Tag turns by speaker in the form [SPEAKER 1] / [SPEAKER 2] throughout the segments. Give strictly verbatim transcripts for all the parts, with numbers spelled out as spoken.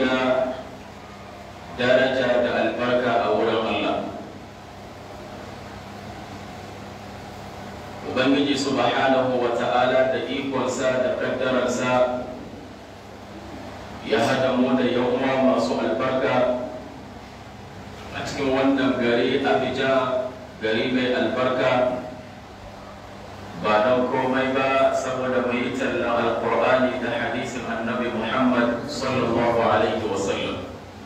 [SPEAKER 1] da daraja da albarka a wurin Allah. Ubangiji subhanahu wa ta'ala da ikonsa da kaddararsa ya haɗa mu da yawa masu albarka a cikin wannan gari Abidjan, gari mai albarka, ba don komai ba saboda mu yi tallan alkur'ani da hadisin annabi Muhammad sallallahu alaihi wasallam.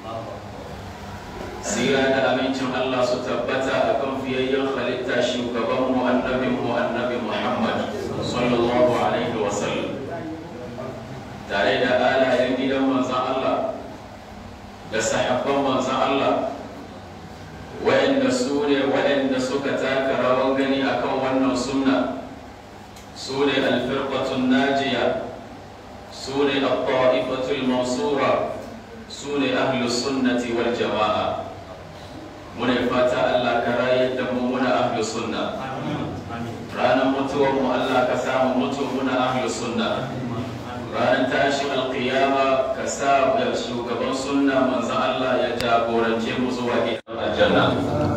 [SPEAKER 1] Sira da amincin Allah su tabbata a kan fiyayyen halitta shugabanmu annabinmu annabi Muhammad sallallahu alaihi wasallam, tare da alayen gidan manzan Allah da sahabban manzan Allah waɗanda su ne waɗanda suka taka rawar gani akan wannan sunna. su ne alfirqatun najiya, su ne al-ta'ifatul mansura, su ne ahlus sunnati wal jama'a. Muna fata Allah ka rayar da mu muna ahlus sunna. Ranar mutuwar mu Allah ka samu mutu muna ahlus sunna. Ranar tashin alqiyama ka sa shugaban sunna manzon Allah ya jagorance mu zuwa gidan aljanna.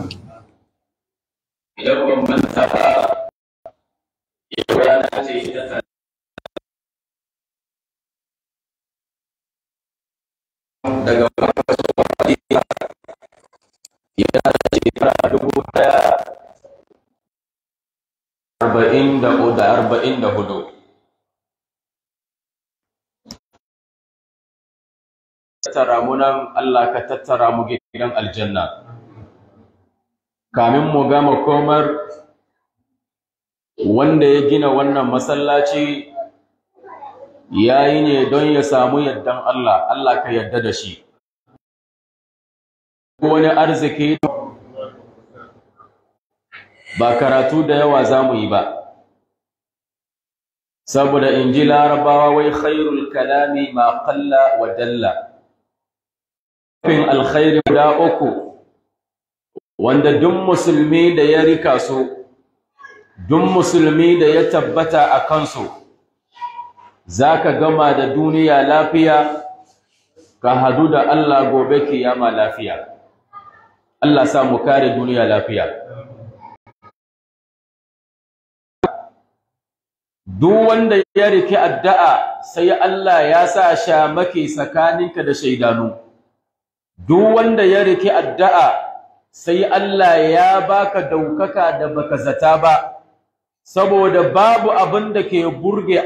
[SPEAKER 1] Idan ban manta ba rana ce ita ta daga yana da shekara dubu daya arba'in da arba'in da hudu. Tattara mu nan Allah ka tattara mu gidan aljanna. Kamin mu gama komar wanda ya gina wannan masallaci ya yi ne don ya samu yardan Allah, Allah ka yarda da shi. Wani arziki ba karatu da yawa za mu yi ba, saboda in ji larabawa wai khairul kalami ma qalla wa dalla. Fin alkhairi guda uku wanda duk musulmi da ya rika su, duk musulmi da ya tabbata a kansu, za ka gama da duniya lafiya, ka hadu da Allah gobe kiyama lafiya. Allah sa mu kare duniya lafiya. Duk wanda ya rike addu'a sai Allah ya sa shamaki tsakaninka da shaidanu. Duk wanda ya rike addu'a sai Allah ya baka daukaka da baka zata ba. Saboda babu abin da ke burge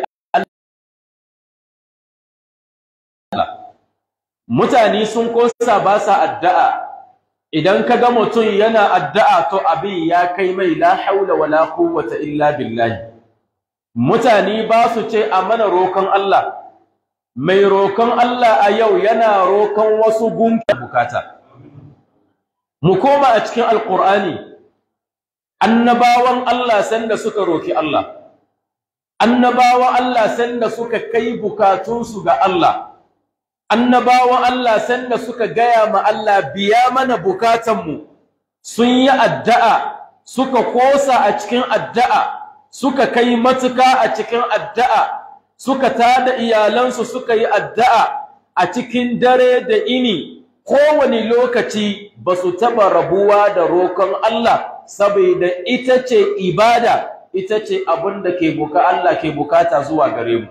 [SPEAKER 1] Allah. Mutane sun kosa ba sa addu'a, idan ka ga mutum yana addu'a to abin ya kai mai la haula wala quwwata illa billahi. Mutane ba su ce a mana roƙon Allah, mai roƙon Allah a yau yana roƙon wasu gunki bukata. Mu koma a cikin Alƙur'ani. Annabawan Allah sanda suka roki Allah, annabawan Allah sanda suka kai bukatunsu ga Allah, annabawan Allah sanda suka gaya ma Allah biya mana bukatanmu, sun yi addu'a, suka kosa a cikin addu'a, suka kai matuka a cikin addu'a, suka tada iyalansu suka yi addu'a a cikin dare da ini, kowane lokaci ba su taɓa rabuwa da roƙon Allah. Saboda ita ce ibada, ita ce abin da ke buka Allah ke bukata zuwa gare mu.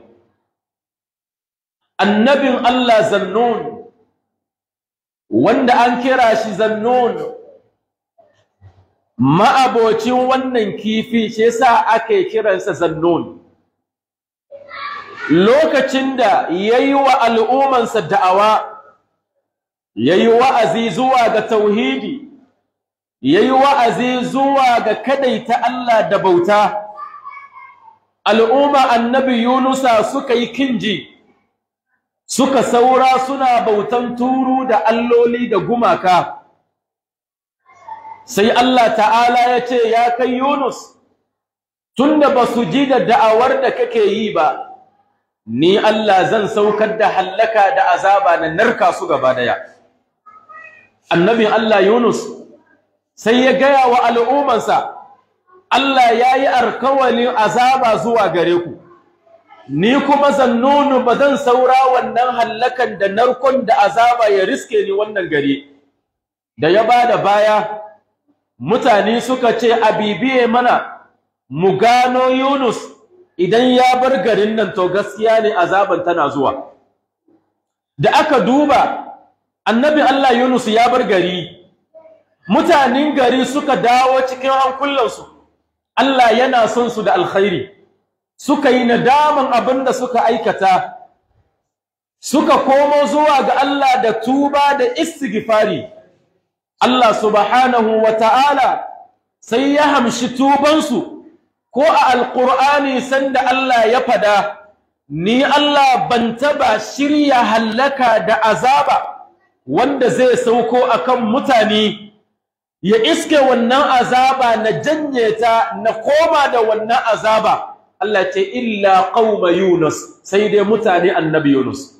[SPEAKER 1] Annabin Allah Zannun, wanda an kira shi Zannun, ma'abocin wannan kifi, shi yasa ake kiransa Zannun. Lokacin da yayi wa al'ummansa da'awa, yayi wa'azi zuwa ga tauhidi, yayi wa'azi zuwa ga kadaita Allah da bauta, al'umma annabi Yunusa suka yi kinji, suka saura suna bautan turu da alloli da gumaka. Sai Allah ta'ala ya ce, ya kai Yunus, tunda ba su ji da da'awar da kake yi ba, ni Allah zan saukar da hallaka da azaba na narka su gaba daya. Annabin Allah Yunus sai ya gaya wa al'ummansa, Allah ya yi alkawalin azaba zuwa gare ku,
[SPEAKER 2] ni kuma zannunu ba zan saura wannan hallakan da narkon da azaba ya riske ni wannan gari. Da ya bada baya mutane suka ce a bibiye mana mu gano Yunus idan ya bar garin nan to gaskiya ne azaban tana zuwa. Da aka duba annabi Allah Yunus ya bar gari, mutanen gari suka dawo cikin hankulansu, Allah yana son su da alkhairi, suka yi nadaman abin da suka aikata, suka komo zuwa ga Allah da tuba da istighfari. Allah subhanahu wa ta'ala sai ya hamshi tubansu, ko a alƙur'ani sanda Allah ya fada, ni Allah ban taba shirya hallaka da azaba wanda zai sauko akan mutane ya iske wannan azaba na janye ta na koma da wannan azaba. Allah ce illa qauma Yunus, sai dai mutane annabi Yunus.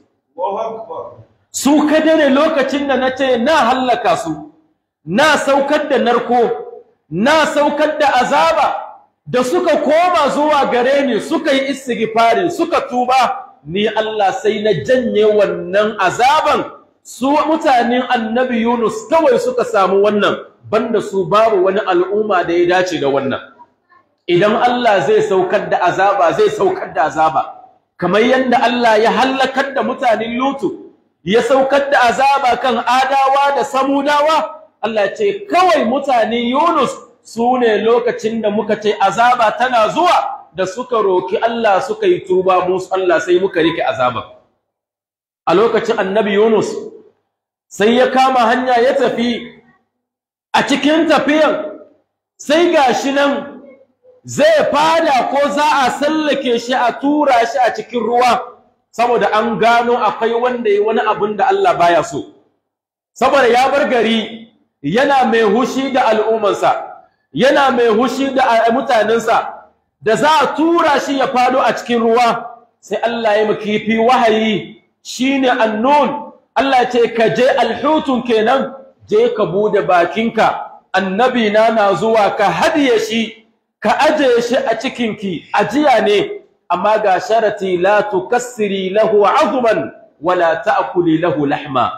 [SPEAKER 2] Su kada ne lokacin da nace na hallaka su, na saukar da narko, na saukar da azaba, da suka koma zuwa gare ni suka yi istighfari suka tuba, ni Allah sai na janye wannan azaban. Su mutanen annabi Yunus kawai suka samu wannan, banda su babu wani al'umma da ya dace da wannan. Idan Allah zai saukar da azaba zai saukar da azaba, kamar yadda Allah ya hallakar da mutanen Lutu, ya saukar da azaba kan Adawa da Samudawa. Allah ce kawai mutanen Yunus su ne lokacin da muka ce azaba tana zuwa, da suka roki Allah suka yi tuba musu Allah sai muka rike azaba. A lokacin annabi Yunus sai ya kama hanya ya tafi, a cikin tafiyan sai gashi nan zai fada ko za a sallake shi a tura shi a cikin ruwa, saboda an gano akwai wanda yi wani abin da Allah baya so. Saboda ya bar gari yana mai hushi da al'ummansa, yana mai hushi da mutanensa, da za a tura shi ya fado a cikin ruwa, sai Allah ya makifi wahayi shine annun. Allah ce ka je alhutun kenan, je ka bude bakinka, annabi na na zuwa ka hadiye shi, ka aje shi a cikinki, ajiya ne, amma ga sharati la tukassiri lahu azman wala ta'kuli lahu lahma.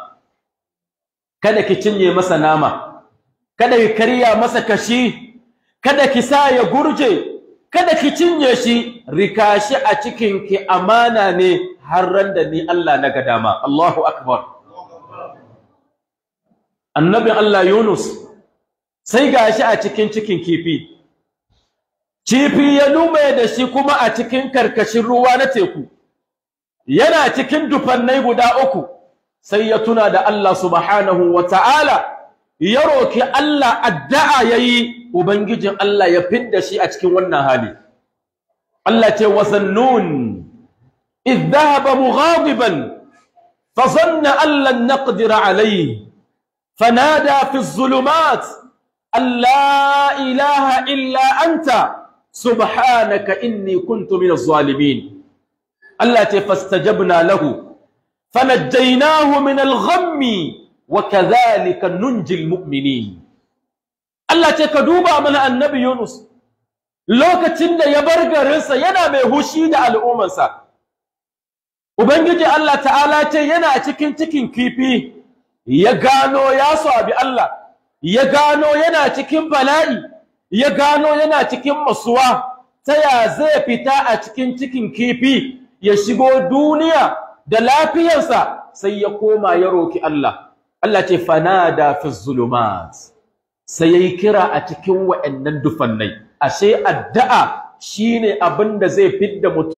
[SPEAKER 2] Kada ki cinye masa nama, kada ki karya masa kashi, kada ki sa ya gurje, kada ki cinye shi, rika shi a cikinki amana ne har ran da ni Allah na ga dama. Allahu akbar. Annabi Allah Yunus sai gashi a cikin cikin kifi, kifi ya lume da shi kuma a cikin karkashin ruwa na teku, yana cikin dufannai guda uku. Sai ya tuna da Allah subhanahu wa ta'ala, ya roki Allah addu'a yayi, ubangijin Allah ya fidda shi a cikin wannan hali. Allah ce wasannun idh dhahaba mughadiban fa zanna an lan naqdira alayhi fanada fi adh-dhulumat an la ilaha illa anta subhanaka inni kuntu minaz zalimin. Allah ce fastajabna lahu fanajjaynahu min al-ghammi wa kadhalika nunji al-mu'minin. Allah ce ka duba mana annabi Yunus lokacin da ya bar garinsa yana mai hushi da al'ummarsa. Ubangiji Allah ta'ala ce yana cikin cikin kifi, ya gano ya sabi Allah, ya gano yana cikin bala'i, ya gano yana cikin masuwa, ta ya zai fita a cikin cikin kifi ya shigo duniya da lafiyarsa, sai ya koma ya roki Allah. Allah ce fanada fi zulumat, sai yayi kira a cikin wa'annan dufannai. Ashe addu'a shine abin da zai fidda mutum.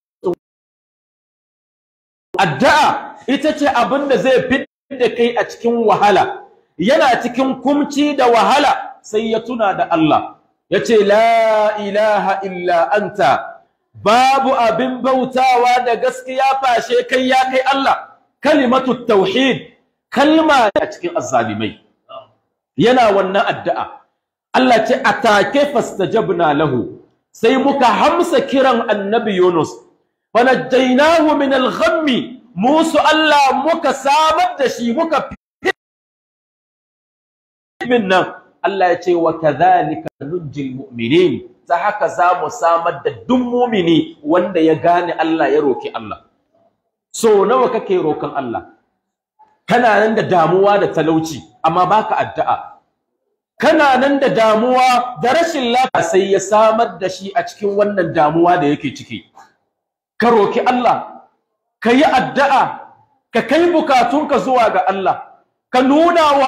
[SPEAKER 2] Addu'a ita ce abin da zai fidda kai a cikin wahala, yana cikin kumci da wahala, sai ya tuna da Allah, yace la ilaha illa anta, babu abin bautawa da gaskiya fashe kai ya kai Allah. Kalimatu tauhid, kalma a cikin azzalimai. Yana wannan addu'a, Allah ce atake fastajabna lahu, sai muka hamsa kiran annabi Yunus, fanajjaynahu min al-ghammi, musu Allah muka samar da shi, muka min nan Allah ya ce wa kadhalika nunjil mu'minin, ta haka za mu samar da duk mu'mini wanda ya gane Allah ya roki Allah. So nawa kake rokan Allah? Kana nan da damuwa da talauci amma baka addu'a. Kana nan da damuwa da rashin lafiya sai ya samar da shi a cikin wannan damuwa da yake ciki. Ka roki Allah, ka yi addu'a, ka kai bukatunka zuwa ga Allah, ka nuna wa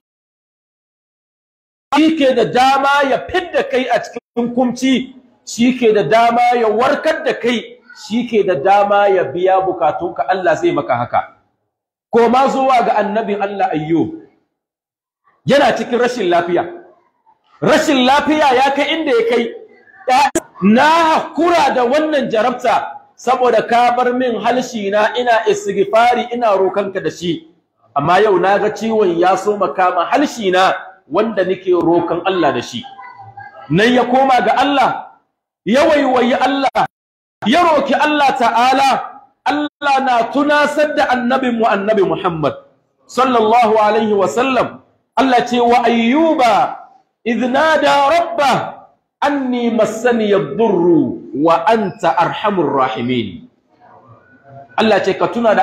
[SPEAKER 2] shi ke da dama ya fidda kai a cikin kumci, shi ke da dama ya warkar da kai, shi ke da dama ya biya bukatunka, Allah zai maka haka. Koma zuwa ga annabin Allah Ayyub, yana cikin rashin lafiya. Rashin lafiya ya kai inda ya kai, na hakura da wannan jarabta saboda ka bar min halshi na ina istighfari ina rokanka da shi. Amma yau na ga ciwon ya so makama halshi na wanda nake rokan Allah da shi. Nan ya koma ga Allah, ya waiwayi Allah, ya roki Allah ta'ala. Allah na tunasar da annabinmu annabi Muhammad sallallahu alaihi wasallam. Allah ce wa ayyuba idh nada rabbah anni massani yadurru wa anta arhamur rahimin. Allah ce ka tuna da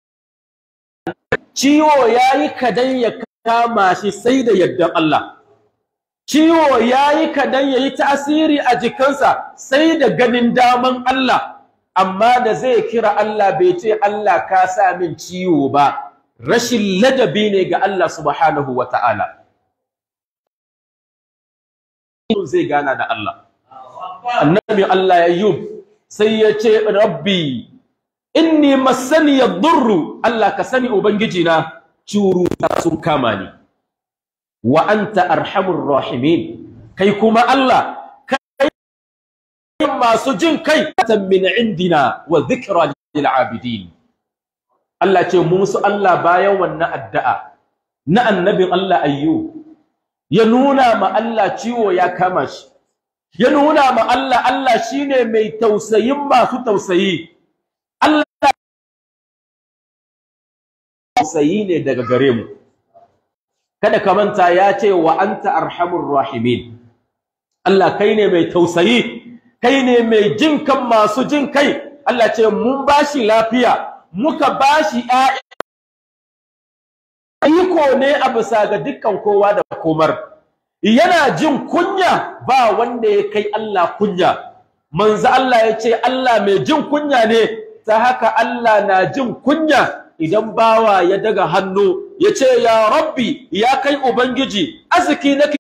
[SPEAKER 2] ciwo yayi kadan ya kama shi sai da yaddan Allah. Ciwo yayi kadan yayi tasiri a jikansa sai da ganin daman Allah. Amma da zai kira Allah bai ce Allah ka sa min ciwo ba, rashin ladabi ne ga Allah subhanahu wa ta'ala. Zai gana da Allah. Annabi Allah Ayyub sai ya ce, Rabbi, inni masani yadurru, Allah ka sani Ubangiji na curuta sun kama ni. Wa anta arhamur rahimin, kai kuma Allah masu jin kai min indina wa dhikra lil abidin. Allah ce musu Allah bayan wannan addu'a na annabin Allah Ayyub ya nuna ma Allah ciwo ya kama shi, ya nuna ma Allah Allah shine mai tausayin masu tausayi. Allah tausayi ne daga gare mu. Kada ka manta ya ce wa anta arhamur rahimin. Allah kai ne mai tausayi, kai ne mai jin kan masu jin kai. Allah ce mun bashi lafiya, muka bashi ƴaƴa. Iko ne a bisa ga dukkan kowa da komar. Yana jin kunya ba wanda ya kai Allah kunya. Manzo Allah ya ce Allah mai jin kunya ne, ta haka Allah na jin kunya idan bawa ya daga hannu ya ce ya Rabbi, ya kai Ubangiji, arziki nake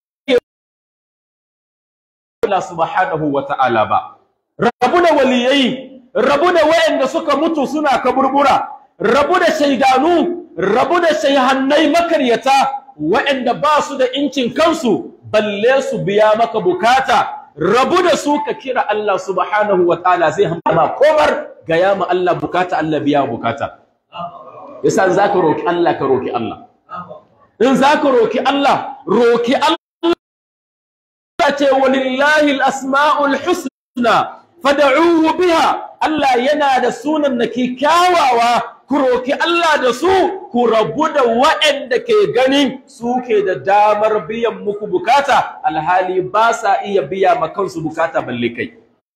[SPEAKER 2] Allah subhanahu wa ta'ala ba. Rabu da waliyai, rabu da wayanda suka mutu suna kaburbura, rabu da shaidanu, rabu da shaihannai makaryata wayanda ba su da incin kansu balle su biya maka bukata. Rabu da su ka kira Allah subhanahu wa ta'ala zai hamba komar gaya ma Allah bukata, Allah biya bukata. Yasa zaka roki Allah ka roki Allah. In zaka roki Allah, roki Allah. ce walillahi al-asma'ul husna fad'uhu biha. Allah yana da sunan nake kyawawa, ku roki Allah da su, ku rabu da waɗanda ke ganin suke da damar biyan muku bukata alhali ba sa iya biya ma kansu bukata balle kai.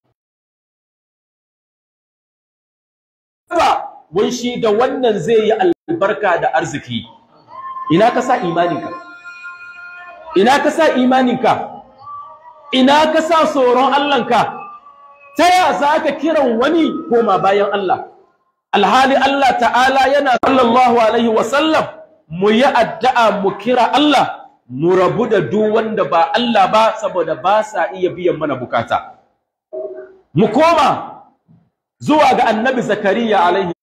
[SPEAKER 2] Wai shi da wannan zai yi albarka da arziki. Ina ka sa imaninka? Ina ka sa imaninka? Ina ka sa tsoron Allahnka? Ta ya za ka kiran wani koma bayan Allah? Alhali Allah ta'ala yana sallallahu alaihi wasallam mu yi addu'a mu kira Allah, mu rabu da duk wanda ba Allah ba saboda ba sa iya biyan mana bukata. Mu koma zuwa ga annabi Zakariya alaihi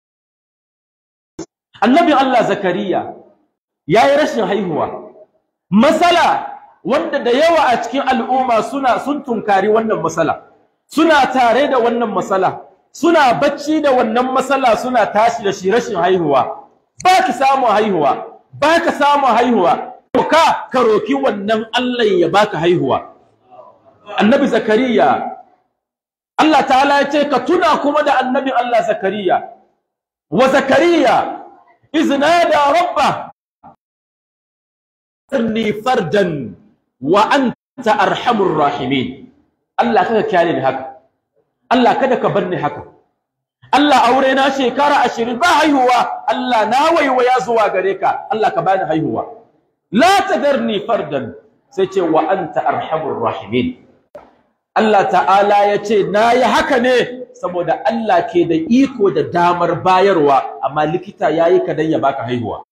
[SPEAKER 2] annabin Allah Zakariya yayi rashin haihuwa. Masala wanda da yawa a cikin al'umma suna sun tunkari wannan masala, suna tare da wannan masala, suna bacci da wannan masala, suna tashi da shi rashin haihuwa. Ba ki samu haihuwa, ba ka samu haihuwa, ka ka roki wannan Allah ya baka haihuwa. Annabi Zakariya, Allah ta'ala ya ce ka tuna kuma da annabin Allah Zakariya. Wa Zakariya iznada rabba anni fardan wa anta arhamur rahimin. Allah kada kyale ni haka, Allah kada ka bar ni haka, Allah aure na shekara ashirin ba haihuwa, Allah na waiwaya zuwa gare ka, Allah ka bani haihuwa, la tadarni fardan, sai ce wa anta arhamur rahimin. Allah ta'ala ya ce na yi haka ne saboda Allah ke da iko da damar bayarwa, amma likita ya yi ka don ya baka haihuwa.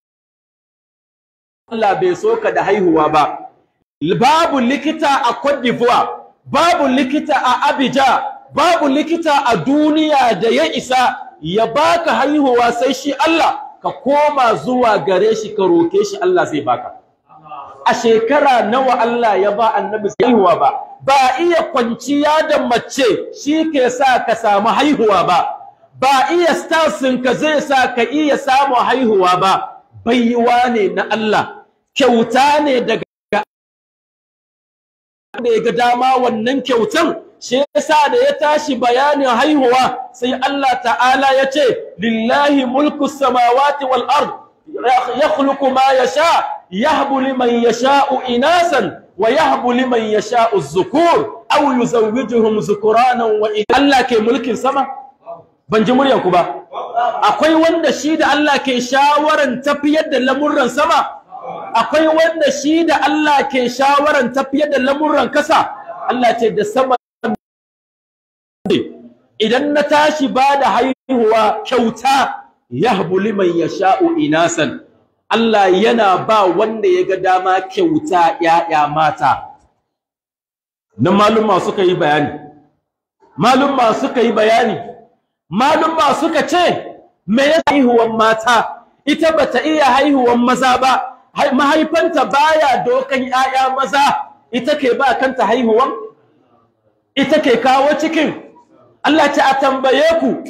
[SPEAKER 2] Allah bai so ka da haihuwa ba. Babu likita a Cote d'Ivoire, babu likita a Abidjan, babu likita a duniya da ya isa ya baka haihuwa sai shi Allah. Ka koma zuwa gare shi ka roke shi, Allah zai baka. A shekara nawa Allah ya ba annabi haihuwa ba, ba iya kwanciya da mace shi ke sa ka samu haihuwa ba, ba iya starsin ka zai sa ka iya samu haihuwa ba, baiwa ne na Allah, kyauta ne daga da ya ga dama wannan kyautan. Shi yasa da ya tashi bayanin haihuwa sai Allah ta'ala ya ce lillahi mulku samawati wal ard yakhluqu ma yasha yahbu liman yasha'u inasan wa yahbu liman yasha'u az-zukur aw yuzawwijuhum zukuranan wa Allah ke mulkin sama. Ban ji muryan ku ba. Akwai wanda shi da Allah ke shawaran tafiyar da lamurran sama, akwai wanda shi da Allah ke shawaran tafiyar da lamurran kasa. Allah ce da sama idan na tashi ba da haihuwa kyauta yahbu liman yasha'u inasan, Allah yana ba wanda ya ga dama kyauta ‘ya'ya mata. Nan malumma suka yi bayani, malumma suka yi bayani, malumma suka ce, me ya haihuwan mata, ita ba ta iya haihuwan maza ba, mahaifanta baya dokan ‘ya'ya maza, ita ke ba kanta haihuwan, ita ke kawo cikin. Allah ce a tambaye ku,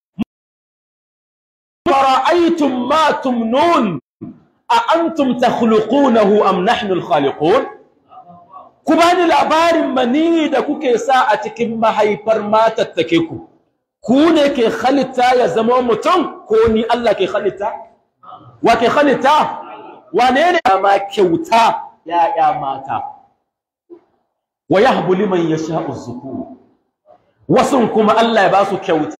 [SPEAKER 2] fara'aytum ma tumnun a antum takhluqunahu am nahnu al-khaliqun. Ku bani labarin mani da kuke sa a cikin mahaifar matattake ku, ku ne ke halitta ya zama mutum ko ni Allah ke halitta? Wa ke halitta? Wane ne ma kyauta ya'ya mata? Wa yahbu liman yasha'u az-zukur. Wasun kuma Allah ya ba su kyauta.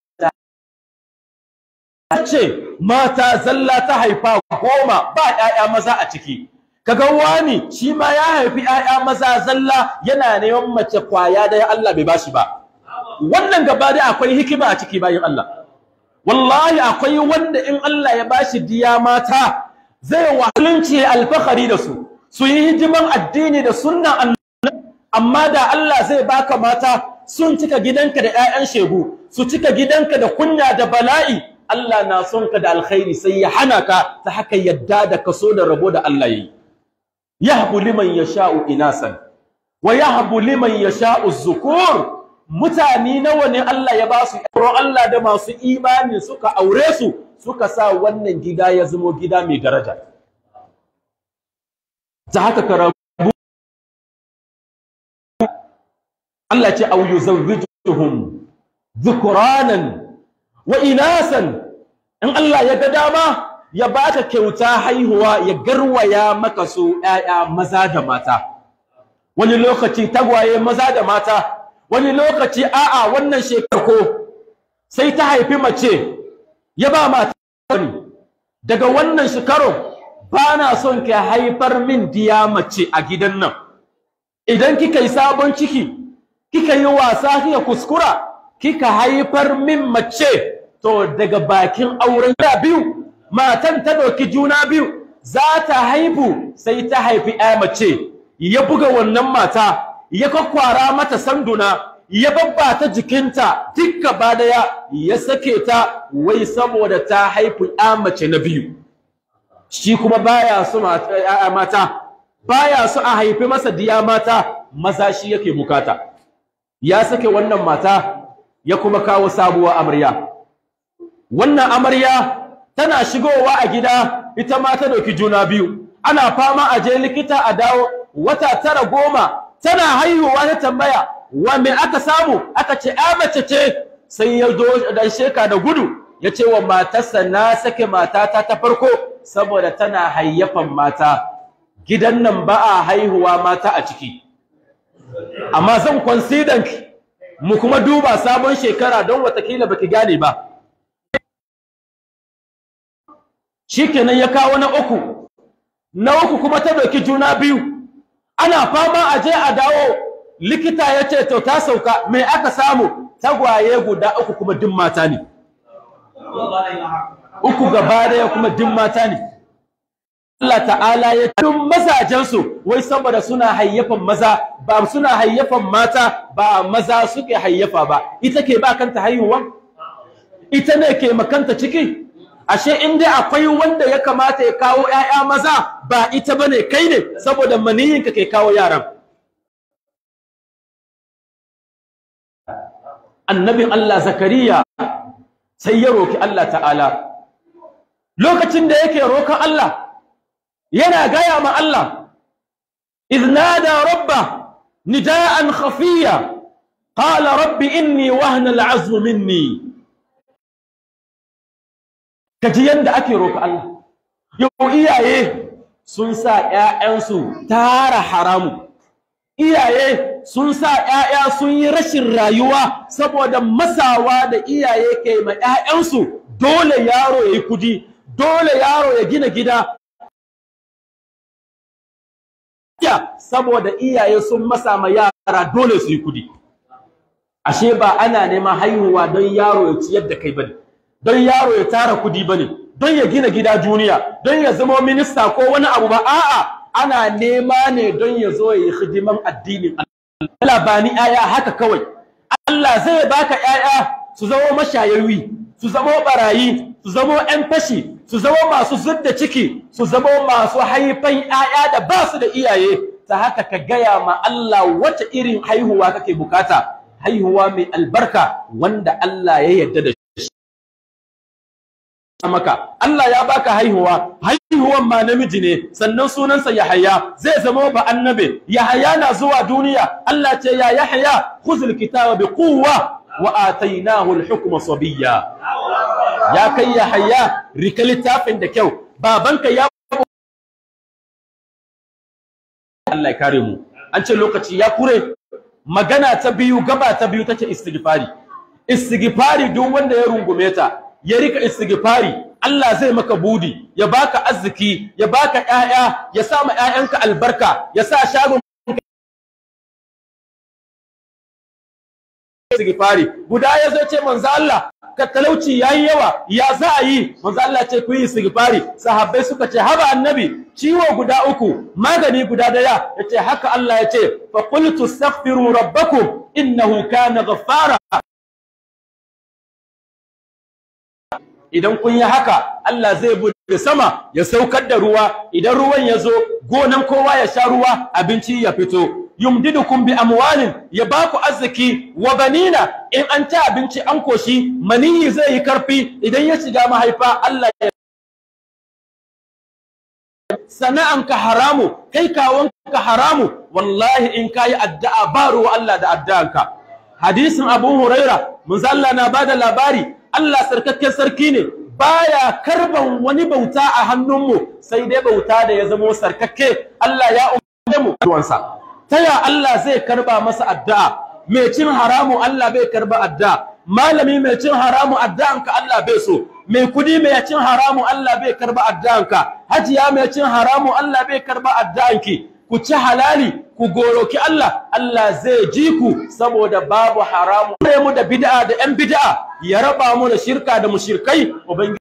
[SPEAKER 2] Ce mata zalla ta haifa goma ba ƴaƴa maza a ciki. Kaga wani shi ma ya haifi ƴaƴa maza zalla yana neman mace kwaya da ya Allah bai bashi ba. Wannan gaba dai akwai hikima a ciki bayin Allah. Wallahi akwai wanda in Allah ya bashi diya mata zai wahalinci alfahari da su. Su yi hidiman addini da sunnan annabi, amma da Allah zai baka mata sun cika gidanka da ƴaƴan shegu, su cika gidanka da kunya da bala'i, Allah na son ka da alkhairi sai ya hana ka ta haka yadda da kaso da rabo da Allah yayi. Yahbu liman yasha'u inasan wa yahbu liman yasha'u az-zukur. Mutane nawa ne Allah ya ba su ƴaƴan Allah da masu imani suka aure su, suka sa wannan gida ya zama gida mai daraja. Ta haka ka Allah ce au yuzawwijuhum dhukuranan wa inasan. In Allah ya ga dama ya baka kyauta haihuwa, ya garwaya maka su ƴaƴa maza da mata. Wani lokaci tagwaye maza da mata, wani lokaci a'a wannan shekaro sai ta haifi mace ya ba mata ne. Daga wannan shekaro ba na son ka haifar min diya mace a gidan nan. Idan kika yi sabon ciki, kika yi wasa kika kuskura kika haifar min mace, to daga bakin auren da biyu matan ta dauki juna biyu za ta haihu, sai ta haifi ƴa mace, ya buga wannan mata, ya kwakwara mata sanduna, ya babbata jikinta dukka ba daya, ya sake ta wai saboda ta haifi ƴa mace na biyu. Shi kuma baya so mata, baya so a haifi masa diya mata, maza shi yake bukata. Ya sake wannan mata ya kuma kawo sabuwar amarya. Wannan amarya tana shigowa a gida, ita ma ta dauki juna biyu, ana fama a je likita a dawo, wata tara goma tana haihuwa, ta tambaya wa me aka samu, aka ce a mace ce. Sai ya zo dan sheka da gudu ya ce wa matarsa, na sake matata ta farko saboda tana hayyafan mata, gidan nan ba a haihuwa mata a ciki, amma zan consider mu kuma duba sabon shekara don watakila baki gane ba. Shikenan ya kawo na uku, na uku kuma ta doki juna biyu, ana fama a je a dawo, likita ya ce to ta sauka, mai aka samu tagwaye guda uku kuma din mata ne, uku gaba daya kuma din mata ne. Allah ta'ala ya tun mazajensu wai saboda suna hayyafan maza, ba suna hayyafan mata, ba maza suke hayyafa ba. Ita ke ba kanta haihuwa? Ita ne ke makanta ciki? Ashe in dai akwai wanda ya kamata ya kawo ƴaƴa maza, ba ita bane, kai ne, saboda maniyinka ke kawo yaran. Annabin Allah Zakariya sai ya roki Allah ta'ala. Lokacin da yake rokan Allah, yana gaya ma Allah, idh nada rabba nida'an khafiya qala rabbi inni wahna al'azmu minni. Kaji yanda ake roƙa Allah. Yau iyaye sun sa ƴaƴansu tara haramu, iyaye sun sa ƴaƴa sun yi rashin rayuwa saboda masawa da iyaye ke ma ƴaƴansu. Dole yaro ya yi kudi, dole yaro ya gina gida, saboda iyaye sun masa ma yara dole su yi kudi. Ashe ba ana neman haihuwa don yaro ya ciyar da kai bane, don yaro ya tara kudi bane, don ya gina gida duniya, don ya zama minista ko wani abu ba. A'a, ana nema ne don ya zo ya yi hidiman addinin Allah. Allah ba ni aya haka kawai. Allah zai baka ƴaƴa su zama mashayawi, su zama barayi, su zama ƴan fashi, su zama masu zudda ciki, su zama masu haifan ƴaƴa da ba su da iyaye. Ta haka ka gaya ma Allah wace irin haihuwa kake bukata, haihuwa mai albarka wanda Allah ya yarda da shi maka. Allah ya baka haihuwa, haihuwan ma namiji ne, sannan sunansa Yahaya, zai zama ba annabi. Yahaya na zuwa duniya, Allah ce ya Yahaya khuzul kitaba bi quwwa wa atainahu al-hukma sabiyya. Ya kai Yahaya, rika littafin da kyau, babanka ya Allah ya kare mu. An ce lokaci ya kure. Magana ta biyu, gaba ta biyu tace istighfari. Istighfari duk wanda ya rungume ta, ya rika istighfari, Allah zai maka budi, ya baka arziki, ya baka ƴaƴa, ya sa ma ƴaƴanka albarka, ya sa shagon istighfari. Guda yazo ce manzo Allah, ka talauci yayi yawa, ya za a yi? Manzo Allah ce ku yi istighfari. Sahabbai suka ce haba annabi, ciwo guda uku, magani guda daya. Yace haka Allah yace, fa qultu astaghfiru rabbakum innahu kana ghaffara. Idan kun yi haka, Allah zai bude sama ya saukar da ruwa. Idan ruwan ya zo, gonan kowa ya sha ruwa, abinci ya fito. Yumdidukum bi amwalin, ya baku arziki, wa banina, in an ci abinci an koshi, maniyi zai yi karfi. Idan ya shiga mahaifa, Allah ya sana'anka haramu, kai kawonka haramu, wallahi in kayi addu'a ba ruwa Allah da addu'anka. Hadisin Abu Huraira, manzo Allah na bada labari, Allah sarkakken sarki ne, baya karban wani bauta a hannunmu sai dai bauta da ya zama sarkakke. Allah ya umarce mu duwansa. Taya Allah zai karba masa addu'a? Mai cin haramu Allah bai karba addu'a. Malami mai cin haramu addu'anka Allah bai so. Mai kudi mai cin haramu Allah bai karba addu'anka. Hajiya mai cin haramu Allah bai karba addu'anki. Ku ci halali, ku goroki Allah, Allah zai ji ku saboda babu haramu. Mu da bid'a da ƴan bid'a, ya raba mu da shirka da mushrikai.